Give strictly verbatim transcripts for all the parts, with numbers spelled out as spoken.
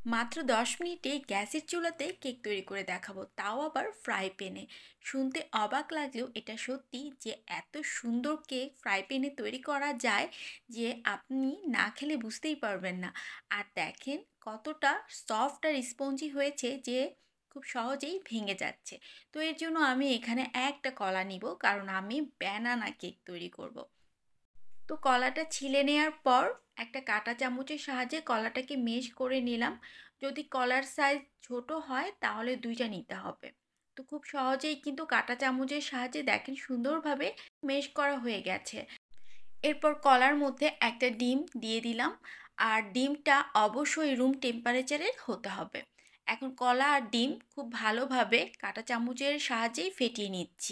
মাত্র দশ মিনিটে গ্যাসের চুলাতে কেক তৈরি করে দেখাবো, তাও আবার ফ্রাই প্যানে। শুনতে অবাক লাগলেও এটা সত্যি যে এত সুন্দর কেক ফ্রাই প্যানে তৈরি করা যায় যে আপনি না খেলে বুঝতেই পারবেন না। আর দেখেন কতটা সফট আর স্পঞ্জি হয়েছে যে খুব সহজেই ভেঙে যাচ্ছে। তো এর জন্য আমি এখানে একটা কলা নিব, কারণ আমি ব্যানানা কেক তৈরি করব। তো কলাটা ছিলে নেওয়ার পর একটা কাঁটা চামচের সাহায্যে কলাটাকে মেশ করে নিলাম। যদি কলার সাইজ ছোট হয় তাহলে দুইটা নিতে হবে। তো খুব সহজেই কিন্তু কাঁটা চামচের সাহায্যে দেখেন সুন্দরভাবে মেশ করা হয়ে গেছে। এরপর কলার মধ্যে একটা ডিম দিয়ে দিলাম, আর ডিমটা অবশ্যই রুম টেম্পারেচারের হতে হবে। এখন কলা আর ডিম খুব ভালোভাবে কাঁটা চামচের সাহায্যেই ফেটিয়ে নিচ্ছি।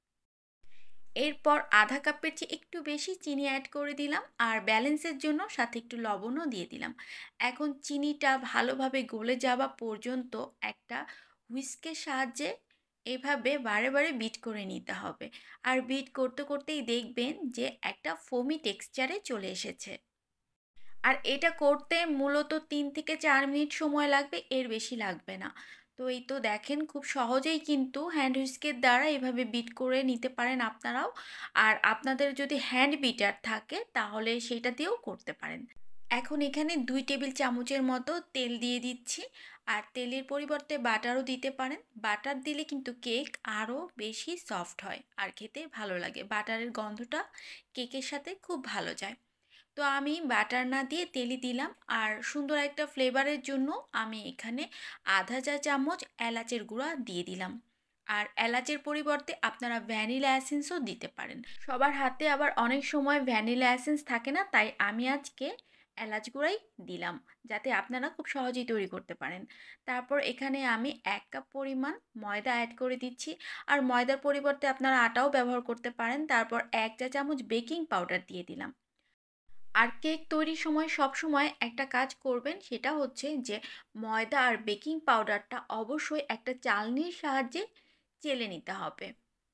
এরপর আধা কাপের চেয়ে একটু বেশি চিনি অ্যাড করে দিলাম, আর ব্যালেন্সের জন্য সাথে একটু লবণও দিয়ে দিলাম। এখন চিনিটা ভালোভাবে গলে যাওয়া পর্যন্ত একটা হুইস্কের সাহায্যে এভাবে বারে বারে বিট করে নিতে হবে। আর বিট করতে করতেই দেখবেন যে একটা ফোমি টেক্সচারে চলে এসেছে। আর এটা করতে মূলত তিন থেকে চার মিনিট সময় লাগবে, এর বেশি লাগবে না। তো এই তো দেখেন খুব সহজেই কিন্তু হ্যান্ড হুইস্কের দ্বারা এভাবে বিট করে নিতে পারেন আপনারাও। আর আপনাদের যদি হ্যান্ড বিটার থাকে তাহলে সেটা দিয়েও করতে পারেন। এখন এখানে দুই টেবিল চামচের মতো তেল দিয়ে দিচ্ছি, আর তেলের পরিবর্তে বাটারও দিতে পারেন। বাটার দিলে কিন্তু কেক আরও বেশি সফট হয় আর খেতে ভালো লাগে। বাটারের গন্ধটা কেকের সাথে খুব ভালো যায়। তো আমি বাটার না দিয়ে তেলই দিলাম। আর সুন্দর একটা ফ্লেভারের জন্য আমি এখানে আধা চা চামচ এলাচের গুঁড়া দিয়ে দিলাম। আর এলাচের পরিবর্তে আপনারা ভ্যানিলা এসেন্সও দিতে পারেন। সবার হাতে আবার অনেক সময় ভ্যানিলা এসেন্স থাকে না, তাই আমি আজকে এলাচ গুঁড়াই দিলাম, যাতে আপনারা খুব সহজেই তৈরি করতে পারেন। তারপর এখানে আমি এক কাপ পরিমাণ ময়দা অ্যাড করে দিচ্ছি, আর ময়দার পরিবর্তে আপনারা আটাও ব্যবহার করতে পারেন। তারপর এক চা চামচ বেকিং পাউডার দিয়ে দিলাম। আর কেক তৈরির সময় সব সময় একটা কাজ করবেন, সেটা হচ্ছে যে ময়দা আর বেকিং পাউডারটা অবশ্যই একটা চালনির সাহায্যে চেলে নিতে হবে।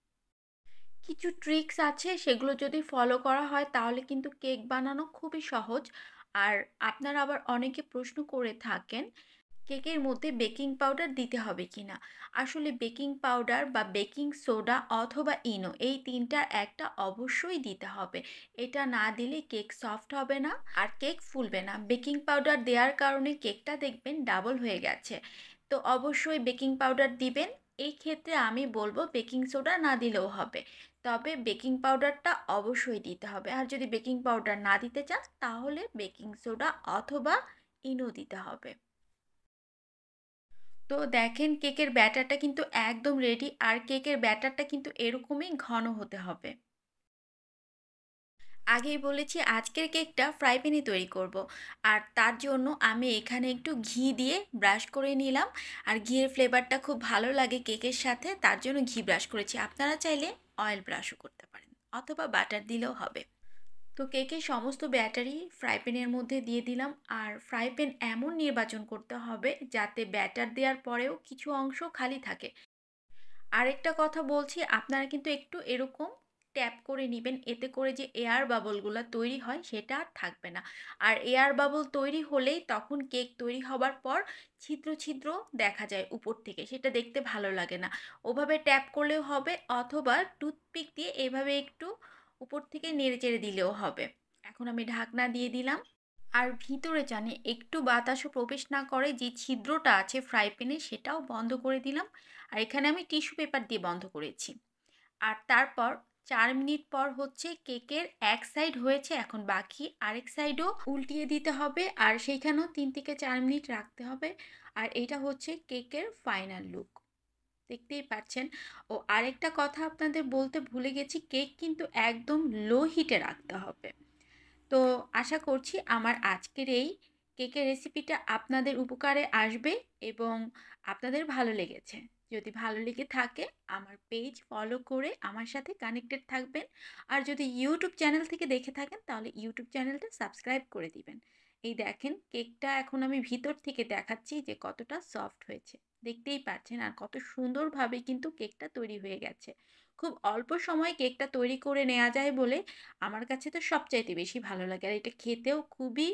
কিছু ট্রিক্স আছে, সেগুলো যদি ফলো করা হয় তাহলে কিন্তু কেক বানানো খুবই সহজ। আর আপনারা আবার অনেকে প্রশ্ন করে থাকেন কেকের মধ্যে বেকিং পাউডার দিতে হবে কি না। আসলে বেকিং পাউডার বা বেকিং সোডা অথবা ইনো, এই তিনটার একটা অবশ্যই দিতে হবে। এটা না দিলে কেক সফট হবে না আর কেক ফুলবে না। বেকিং পাউডার দেওয়ার কারণে কেকটা দেখবেন ডাবল হয়ে গেছে। তো অবশ্যই বেকিং পাউডার দিবেন। এই ক্ষেত্রে আমি বলবো বেকিং সোডা না দিলেও হবে, তবে বেকিং পাউডারটা অবশ্যই দিতে হবে। আর যদি বেকিং পাউডার না দিতে চান তাহলে বেকিং সোডা অথবা ইনো দিতে হবে। তো দেখেন কেকের ব্যাটারটা কিন্তু একদম রেডি, আর কেকের ব্যাটারটা কিন্তু এরকমই ঘন হতে হবে। আগেই বলেছি আজকের কেকটা ফ্রাই প্যানে তৈরি করব, আর তার জন্য আমি এখানে একটু ঘি দিয়ে ব্রাশ করে নিলাম। আর ঘিয়ের ফ্লেভারটা খুব ভালো লাগে কেকের সাথে, তার জন্য ঘি ব্রাশ করেছি। আপনারা চাইলে অয়েল ব্রাশও করতে পারেন অথবা বাটার দিলেও হবে। তো কেকের সমস্ত ব্যাটারি ফ্রাই প্যানের মধ্যে দিয়ে দিলাম। আর ফ্রাই প্যান এমন নির্বাচন করতে হবে যাতে ব্যাটার দেওয়ার পরেও কিছু অংশ খালি থাকে। আরেকটা কথা বলছি, আপনারা কিন্তু একটু এরকম ট্যাপ করে নেবেন, এতে করে যে এয়ার বাবলগুলো তৈরি হয় সেটা আর থাকবে না। আর এয়ার বাবল তৈরি হলেই তখন কেক তৈরি হবার পর ছিদ্র ছিদ্র দেখা যায় উপর থেকে, সেটা দেখতে ভালো লাগে না। ওভাবে ট্যাপ করলেও হবে, অথবা টুথপিক দিয়ে এভাবে একটু উপর থেকে নেড়ে চেড়ে দিলেও হবে। এখন আমি ঢাকনা দিয়ে দিলাম। আর ভিতরে জানি একটু বাতাসও প্রবেশ না করে যে ছিদ্রটা আছে ফ্রাই প্যানে, সেটাও বন্ধ করে দিলাম। আর এখানে আমি টিস্যু পেপার দিয়ে বন্ধ করেছি। আর তারপর চার মিনিট পর হচ্ছে কেকের এক সাইড হয়েছে, এখন বাকি আরেক সাইডও উল্টিয়ে দিতে হবে, আর সেইখানেও তিন থেকে চার মিনিট রাখতে হবে। আর এটা হচ্ছে কেকের ফাইনাল লুক, দেখতেই পাচ্ছেন। ও আরেকটা কথা আপনাদের বলতে ভুলে গেছি, কেক কিন্তু একদম লো হিটে রাখতে হবে। তো আশা করছি আমার আজকের এই কেকের রেসিপিটা আপনাদের উপকারে আসবে এবং আপনাদের ভালো লেগেছে। যদি ভালো লেগে থাকে আমার পেজ ফলো করে আমার সাথে কানেক্টেড থাকবেন। আর যদি ইউটিউব চ্যানেল থেকে দেখে থাকেন তাহলে ইউটিউব চ্যানেলটা সাবস্ক্রাইব করে দিবেন। এই দেখেন কেকটা এখন আমি ভিতর থেকে দেখাচ্ছি যে কতটা সফট হয়েছে, দেখতেই পাচ্ছেন। আর কত সুন্দরভাবে কিন্তু কেকটা তৈরি হয়ে গেছে। খুব অল্প সময় কেকটা তৈরি করে নেওয়া যায় বলে আমার কাছে তো সবচাইতে বেশি ভালো লাগে। আর এটা খেতেও খুবই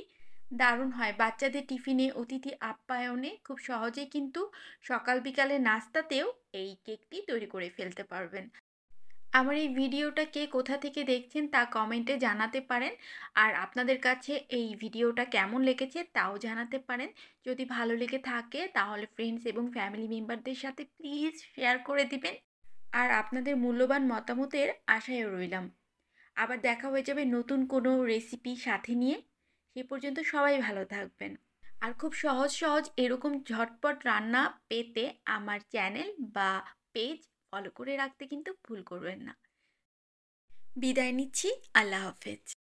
দারুণ হয় বাচ্চাদের টিফিনে, অতিথি আপ্যায়নে খুব সহজেই কিন্তু সকাল বিকালে নাস্তাতেও এই কেকটি তৈরি করে ফেলতে পারবেন। আমার এই ভিডিওটা কে কোথা থেকে দেখছেন তা কমেন্টে জানাতে পারেন। আর আপনাদের কাছে এই ভিডিওটা কেমন লেগেছে তাও জানাতে পারেন। যদি ভালো লেগে থাকে তাহলে ফ্রেন্ডস এবং ফ্যামিলি মেম্বারদের সাথে প্লিজ শেয়ার করে দিবেন। আর আপনাদের মূল্যবান মতামতের আশায় রইলাম। আবার দেখা হয়ে যাবে নতুন কোনো রেসিপি সাথে নিয়ে। সে পর্যন্ত সবাই ভালো থাকবেন। আর খুব সহজ সহজ এরকম ঝটপট রান্না পেতে আমার চ্যানেল বা পেজ ফলো করে রাখতে কিন্তু ভুল করবেন না। বিদায় নিচ্ছি। আল্লাহ হাফেজ।